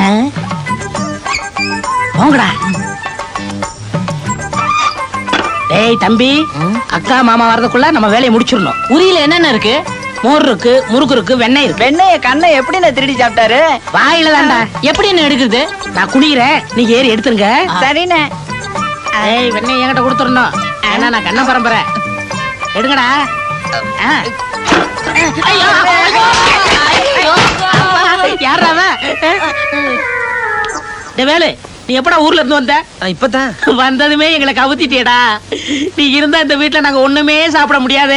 போங்கடா. டேய் தம்பி, அக்கா மாமா வரதுக்குள்ள நம்ம வேலையை முடிச்சிடணும். உரியில என்னென்ன இருக்கு? மோர் இருக்கு, முறுக்கு இருக்கு, வெண்ணெய் இருக்கு. வெண்ணெய கண்ணை எப்படி திருடி சாப்பிட்டாரு? வாயில தான்டா. எப்படி என்ன எடுக்குது? நான் குடிக்கிறேன், நீங்க ஏறி எடுத்துருங்க. சரிண்ணே. ஏய், வெண்ணெய் என்கிட்ட கொடுத்துடணும். ஏன்னா நான் கண்ண பரம்பரை. எடுங்கடா. யாரா வேலு, நீ எப்படா ஊர்ல இருந்து வந்த? இப்பதான் வந்ததுமே எங்களை கவுத்திட்டியடா. நீ இருந்தா இந்த வீட்டுல நாங்க ஒண்ணுமே சாப்பிட முடியாதே.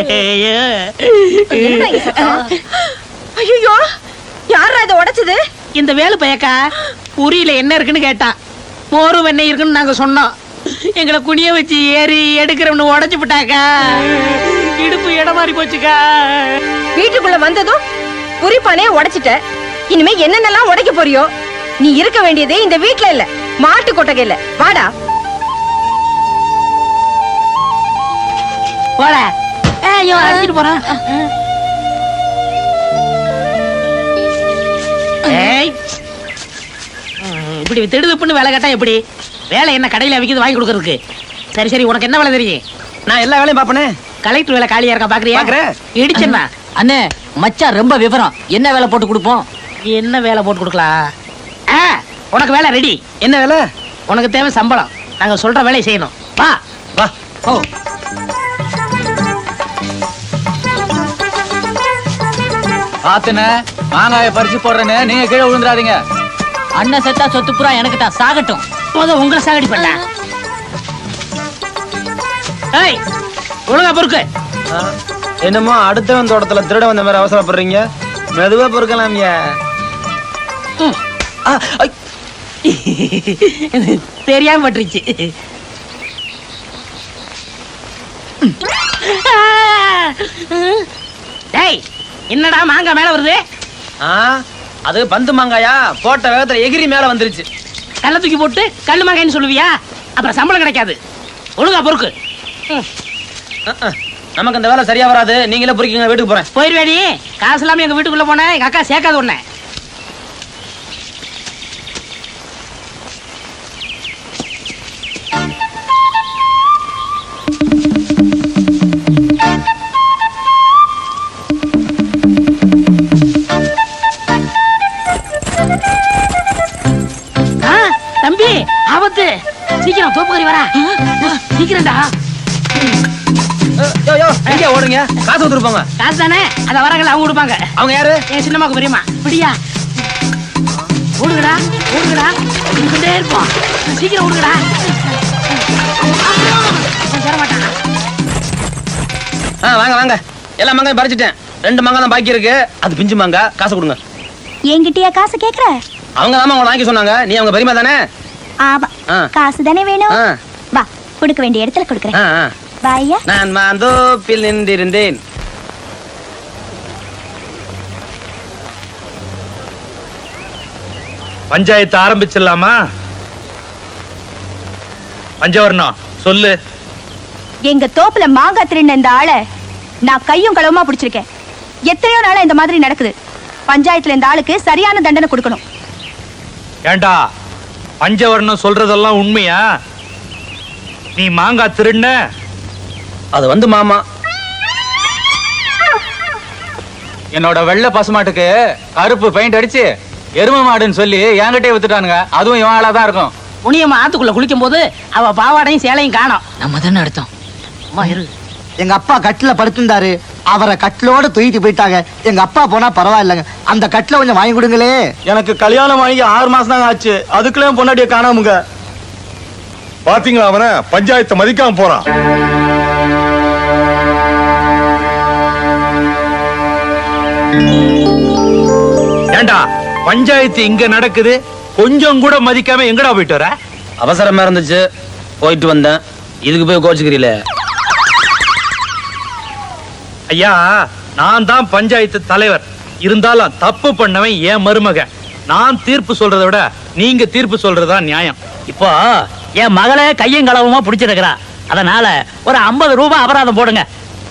ஐயோ, யாரா இதை உடைச்சது? இந்த வேலு பயக்கா உரியில என்ன இருக்குன்னு கேட்டான். மோரும் வெண்ணெய் இருக்குன்னு நாங்க சொன்னோம். எங்களை குனிய வச்சு ஏறி எடுக்கிறவனு உடைச்சு விட்டாக்கா. இடுப்பு இடம் மாறி போச்சுக்கா. வீட்டுக்குள்ள வந்ததும் புரிப்பானே உடைச்சிட்ட. இனிமே என்னென்னலாம் உடைக்க போறியோ? நீ இருக்க வேண்டியது இந்த வீட்டுல இல்ல, மாட்டு கொட்டகையில. வாடா. போடா. ஐயோ, அடிச்சிட்டு போறான். இப்படி திடுதுப்புன்னு வேலை கேட்டா எப்படி? வேலை என்ன கடையில விக்கிறது வாங்கி கொடுக்கறதுக்கு? சரி சரி, உனக்கு என்ன வேலை தெரியும்? நான் எல்லா வேலையும் பாப்பனே. கலெக்டர் வேலை காலியா இருக்கா பாக்குறியா? இடிச்சா அண்ணே, மச்சான் ரொம்ப விவரம். என்ன வேலை போட்டு கொடுப்போம்? என்ன வேலை போட்டு கொடுக்கலாம்? உனக்கு வேலை ரெடி. என்ன வேலை? உனக்கு தேவை சம்பளம். நாங்க சொல்ற வேலையை செய்யணும். வா வா. ஓ, பாத்துன மாங்காய பறிச்சு போடுறேன்னு நீங்க கீழே விழுந்துடாதீங்க. அண்ணன் செத்தா சொத்து புறா எனக்கு தான், சாகட்டும். உங்களை சாகடி பண்ண. ஒழுங்கா பொறுக்கு. என்னமோ அடுத்தவன் தோட்டத்துல திருட வந்த மாதிரி அவசரப்படுறீங்க. மெதுவா பொறுக்கலாம். தெரியாம பட்டுருச்சு. என்னடா மாங்காய் மேல வருது? அது பந்து மாங்காயா? போட்ட வேகத்துல எகிரி மேல வந்துருச்சு. கல்ல தூக்கி போட்டு கல்லு மாங்காய்னு சொல்லுவியா? அப்புறம் சம்பளம் கிடைக்காது. ஒழுங்கா பொறுக்கு. நமக்கு அந்த வேலை சரியா வராது. நீங்களே பொறுக்கீங்க. வீட்டுக்கு போறேன். போயிருவேடி. காசு இல்லாம எங்க வீட்டுக்குள்ள போனேன். எங்க அக்கா சேர்க்காது உன்ன. தம்பி, ஆபத்து. சீக்கிரம் தோப்புக்கறி வரா. சீக்கிரம்டா. ஓடுங்க. காசு வந்துருப்பாங்க. காசு தானே, அத வரங்கள அவங்க கொடுப்பாங்க. அவங்க யாரு? என் சின்னம்மாக்கு பெரியம்மா. அப்படியா? ஓடுங்கடா, ஓடுங்கடா. ஓடிக்கிட்டே இருப்போம். சீக்கிரம் ஓடுங்கடா. வாங்க வாங்க. எல்லா மாங்காயும் பறிச்சிட்டேன். 2 மாங்காய் தான் பாக்கி இருக்கு. அது பிஞ்சு மாங்காய். காசு கொடுங்க. என்கிட்டயா காசு கேக்குற? அவங்க தான் உங்களை வாங்கி சொன்னாங்க. நீ அவங்க பெரியம்மா தானே? ஆமா. காசு தானே வேணும். வா, கொடுக்க வேண்டிய இடத்துல கொடுக்கறேன். பாய்யா. நான் மாந்தோப்பில் நின்றிருந்தேன். பஞ்சாயத்து ஆரம்பிச்சிடலாமா? பஞ்சவர்ணம் சொல்லு. எங்க தோப்புல மாங்காய் திருடின இந்த ஆளை நான் கையும் களவுமா பிடிச்சிருக்கேன். எத்தனையோ நாளா இந்த மாதிரி நடக்குது. பஞ்சாயத்துல இந்த ஆளுக்கு சரியான தண்டனை கொடுக்கணும். ஏண்டா, பஞ்சவர்ணம் சொல்றதெல்லாம் உண்மையா? நீ மாங்காய் திருடின? அது மாமா என்னோட வெள்ளை பசுமாட்டுக்கு கருப்பு பெயிண்ட் அடிச்சு எருமை மாடுன்னு சொல்லி என்கிட்டே வித்துட்டானுங்க. அதுவும் இவன் ஆளா தான் இருக்கும். முனியம்மா ஆத்துக்குள்ள குளிக்கும் போது அவ பாவாடையும் சேலையும் காணோம். நம்ம தானே எடுத்தோம். எங்க அப்பா கட்டில படுத்திருந்தாரு. அவரை கட்டிலோட தூக்கிட்டு போயிட்டாங்க. எங்க அப்பா போனா பரவாயில்லைங்க. அந்த கட்டில கொஞ்சம் வாங்கி கொடுங்களே. எனக்கு கல்யாணம் வாங்கி 6 மாசம் தாங்க ஆச்சு. அதுக்குள்ளே பொண்டாட்டிய காணாமுங்க. பாத்தீங்களா, அவனை பஞ்சாயத்தை மதிக்காம போறான். ஏண்டா, பஞ்சாயத்து இங்க நடக்குது, கொஞ்சம் கூட மதிக்காம எங்கடா போயிட்டு வர? அவசரமா இருந்துச்சு, போயிட்டு வந்தேன். இதுக்கு போய் கோச்சுக்கிறீல? ஐயா, நான் தான் பஞ்சாயத்து தலைவர். இருந்தாலும் தப்பு பண்ணவன் என் மருமகன். நான் தீர்ப்பு சொல்றதை விட நீங்க தீர்ப்பு சொல்றதுதான் நியாயம். இப்போ என் மகளை கையும் களவுமா பிடிச்சிருக்கிறா. அதனால ஒரு 50 ரூபாய் அபராதம் போடுங்க.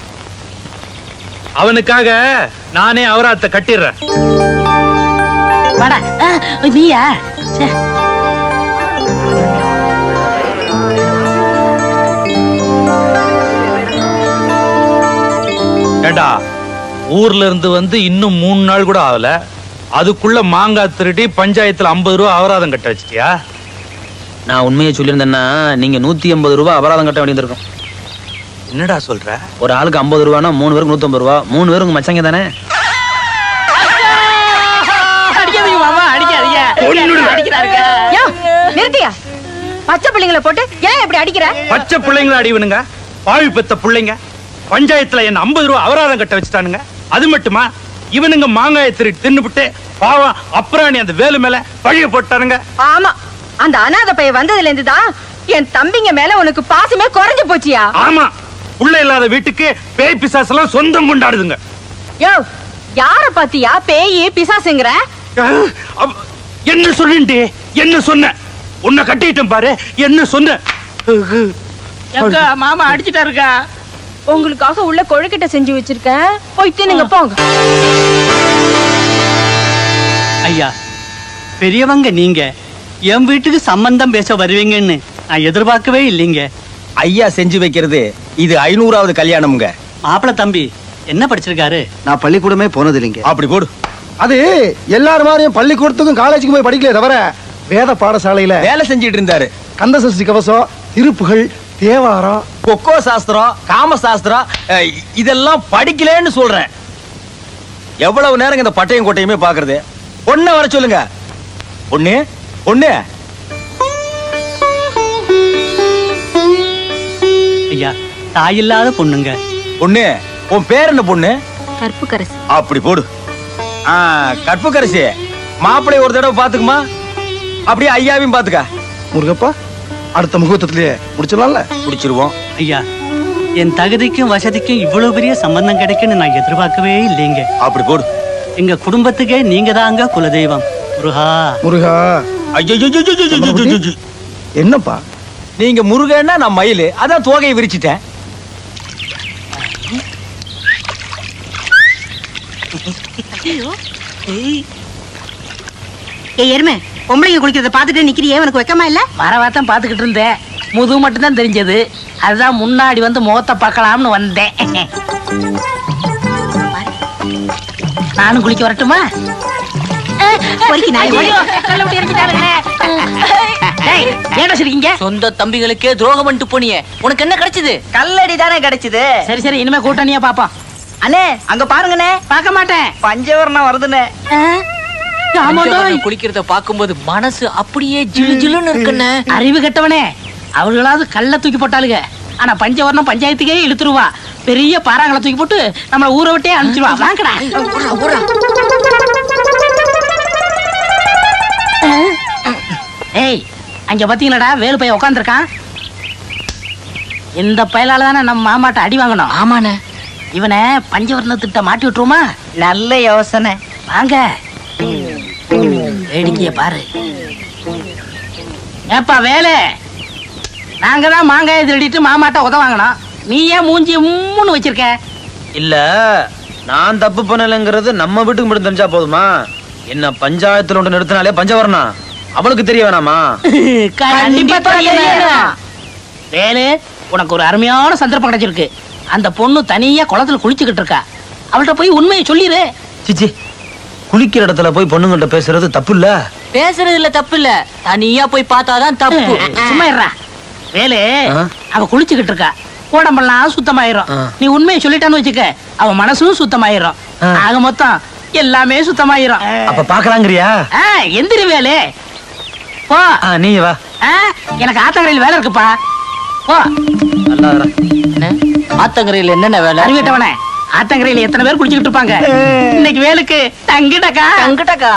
அவனுக்காக நானே அபராதத்தை கட்டிடுறேன். வாடா. நீயா? ச்சே. ஏண்டா ஊர்ல இருந்து வந்து இன்னும் 3 நாள் கூட ஆகல, அதுக்குள்ள மாங்காய் திருடி பஞ்சாயத்துல 50 ரூபா அபராதம் கட்ட வச்சிட்டியா? நான் உண்மையை சொல்லியிருந்தேன்னா நீங்க 150 ரூபா அபராதம் கட்ட வேண்டியிருக்கும். என்னடா சொல்ற? ஒரு ஆளுக்கு 50 ரூபானா 3 பேருக்கு 150 ரூபா. 3 பேருக்கு மச்சங்க தானே? அடிக்காதீங்க மாமா, அடிக்காதீங்க. அடிக்கிறாருங்க. யோ, நிறுத்தியா? பச்சை பிள்ளைங்களை போட்டு ஏன் இப்படி அடிக்கிற? பச்சை பிள்ளைங்களை அடிவனுங்க, பாவி பெத்த பிள்ளைங்க. பஞ்சாயத்துல என்ன 50 ரூபா அபராதம் கட்ட வச்சுட்டானுங்க. அது மட்டுமா, இவனுங்க மாங்காயை திருடி தின்னுபிட்டு பாவம் அப்புறாணி அந்த வேலு மேல பழிய போட்டானுங்க. ஆமா, அந்த அனாதை பைய வந்ததுல இருந்து தான் என் தம்பிங்க மேல உனக்கு பாசமே குறைஞ்சு போச்சியா? ஆமா, புள்ள இல்லாத வீட்டுக்கு பேய் பிசாசு எல்லாம் சொந்தம் கொண்டாடுதுங்க. யோ, யார பாத்தியா பேய் பிசாசுங்கற? என்ன சொல்லிண்டே? என்ன சொன்ன? உன்னை கட்டிட்டேன் பாரு, என்ன சொன்ன? எங்க மாமா அடிச்சிட்டாருக்கா? உங்களுக்காக உள்ள கொழுக்கிட்ட செஞ்சு வச்சிருக்கேன், போய் தின்னுங்க போங்க. ஐயா, பெரியவங்க நீங்க என் வீட்டுக்கு சம்பந்தம் பேச வருவீங்கன்னு நான் எதிர்பார்க்கவே இல்லைங்க. ஐயா செஞ்சு வைக்கிறது இது 500வது கல்யாணம்ங்க. மாப்பிள தம்பி என்ன படிச்சிருக்காரு? நான் பள்ளிக்கூடமே போனது இல்லைங்க. அப்படி போடு. அது எல்லாரும் மாதிரியும் பள்ளிக்கூடத்துக்கும் காலேஜுக்கும் போய் படிக்கல தவிர வேத பாடசாலையில வேலை செஞ்சிட்டு இருந்தாரு. கந்தசஷ்டி கவசம், திருப்புகள், தேவாரம், கொக்கோ சாஸ்திரம், காம சாஸ்திரம் இதெல்லாம் படிக்கலன்னு சொல்றேன். எவ்வளவு நேரம் இந்த பட்டையும் கோட்டையுமே பாக்குறது? பொண்ணை வர சொல்லுங்க. பொண்ணு பொண்ணு. ஐயா, தாயில்லாத பொண்ணுங்க. பொண்ணு, உன் பேர் என்ன பொண்ணு? கற்புக்கரசி. அப்படி போடு. கற்புக்கரசி, மாப்பிள்ளை ஒரு தடவை பாத்துக்குமா, அப்படியே ஐயாவையும் பாத்துக்க. முருகப்பா, அடுத்த முகூர்த்தத்திலேயே முடிச்சிடலாம்ல? முடிச்சிருவோம். ஐயா, என் தகுதிக்கும் வசதிக்கும் இவ்வளவு பெரிய சம்பந்தம் கிடைக்குன்னு நான் எதிர்பார்க்கவே இல்லைங்க. அப்படி போடு. எங்க குடும்பத்துக்கே நீங்க தாங்க குலதெய்வம். முருகா முருகா. என்னப்பா நீங்க முருகன்னா நான் மயிலு, அதான் தோகையை விரிச்சிட்டேன். எருமை, பொம்பளைங்க குளிக்கிறத பாத்துட்டு நிக்கிறியே, உனக்கு வெக்கமா இல்ல? வரவாத்தான் பாத்துக்கிட்டு இருந்தேன், முதுகு மட்டும் தான் தெரிஞ்சது. அதுதான் முன்னாடி வந்து முகத்தை பார்க்கலாம்னு வந்தேன். நானும் குளிக்க வரட்டுமா? சொந்த தம்பிகளுக்கே துரோகம் பண்ணிட்டு போனியே, உனக்கு என்ன கிடைச்சது? கல்லடி தானே கிடைச்சது. சரி சரி, இனிமே கூட்டணியா பாப்போம். அண்ணே அங்க பாருங்கண்ணே. பார்க்க மாட்டேன், பஞ்சவர்ணம் வருதுண்ணே. குளிக்கிறத பாக்கும்போது மனசு அப்படியே ஜிலு ஜிலுன்னு இருக்குண்ணே. அறிவு கெட்டவனே, அவர்களாவது கல்ல தூக்கி போட்டாளுங்க, ஆனா பஞ்சவர்ணம் பஞ்சாயத்துக்கே இழுத்துருவா. பெரிய பாறாங்களை தூக்கி போட்டு நம்மள ஊரை விட்டே அனுப்பிச்சிருவா. வாங்கடா. ஏய், அங்க பாத்தீங்களாடா வேலு பையன் உட்காந்துருக்கான். இந்த பயலால தானே நம்ம மாமாட்ட அடி வாங்கணும். ஆமாண்ணே. இவனை பஞ்சவர்ணத்திட்ட மாட்டி விட்டுருமா? நல்ல யோசனை. வாங்க, வேடிக்கைய பாரு. ஏப்பா வேலு, நாங்க தான் மாங்காயை திருடிட்டு மாமாட்ட உத வாங்கணும், நீ ஏன் மூஞ்சி மூணு வச்சிருக்க? இல்ல, நான் தப்பு பண்ணலங்கிறது நம்ம வீட்டுக்கு மட்டும் தெரிஞ்சா போதுமா? என்ன பஞ்சாயத்துல ஒன்று நிறுத்தினாலே பஞ்சவர்ணம் அவளுக்கு தெரிய வேணாமா? கண்டிப்பா தெரியணும். வேலு, உனக்கு ஒரு அருமையான சந்தர்ப்பம் கிடைச்சிருக்கு. அந்த பொண்ணு தனியா குளத்துல குளிச்சுக்கிட்டு இருக்கா, அவள்கிட்ட போய் உண்மையை சொல்லிரு. சிச்சி, குளிக்கிற இடத்துல போய் பொண்ணுங்கள்ட்ட பேசுறது தப்பு இல்ல. பேசுறது இல்ல தப்பு இல்ல, தனியா போய் பார்த்தாதான் தப்பு. சும்மா இருடா. வேலு, அவ குளிச்சுக்கிட்டு இருக்கா, உடம்பெல்லாம் சுத்தமாயிரும். நீ உண்மையை சொல்லிட்டான்னு வச்சுக்க, அவ மனசும் சுத்தமாயிரும். ஆக மொத்தம் எல்லாமே சுத்தமாயிரும். அப்ப பாக்கலாங்கிறியா? எந்திரி வேலு, போ. நீ வா. எனக்கு ஆத்தங்கரையில் வேலை இருக்குப்பா, போ. ஆத்தங்கரையில் என்னென்ன வேலை? அறிவிட்டவனே, ஆத்தங்கரையில் எத்தனை பேர் குளிச்சுக்கிட்டு இருப்பாங்க. இன்னைக்கு வேலுக்கு தங்கிடக்கா.